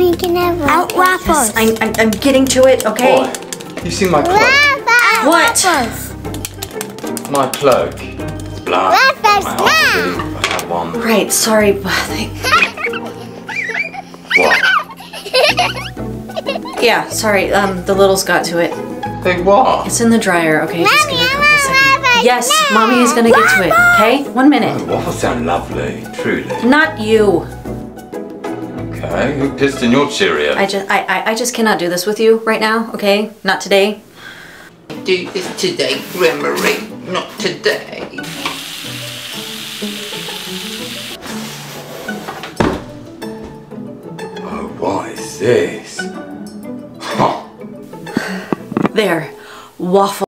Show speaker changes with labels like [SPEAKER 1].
[SPEAKER 1] Mommy, can I have out waffles?
[SPEAKER 2] Yes, I'm getting to it, okay?
[SPEAKER 3] Boy, you see my cloak?
[SPEAKER 2] What?
[SPEAKER 3] My cloak. It's black.
[SPEAKER 1] Waffles
[SPEAKER 3] I have one.
[SPEAKER 2] Right, sorry, but
[SPEAKER 3] What?
[SPEAKER 2] yeah, sorry, the littles got to it.
[SPEAKER 3] They what?
[SPEAKER 2] It's in the dryer, okay? Just
[SPEAKER 1] Mommy,
[SPEAKER 2] give it a
[SPEAKER 1] I
[SPEAKER 2] couple
[SPEAKER 1] want
[SPEAKER 2] seconds.
[SPEAKER 1] waffles
[SPEAKER 2] Yes,
[SPEAKER 1] now.
[SPEAKER 2] Mommy is gonna get to it, okay? 1 minute.
[SPEAKER 3] Oh, waffles sound lovely, truly.
[SPEAKER 2] Not you.
[SPEAKER 3] Okay, who pissed in your Cheerio?
[SPEAKER 2] I just cannot do this with you right now, okay? Not today.
[SPEAKER 4] Do this today, Grandma-Marie, not today.
[SPEAKER 3] Oh, what is this? Huh.
[SPEAKER 2] There, waffle.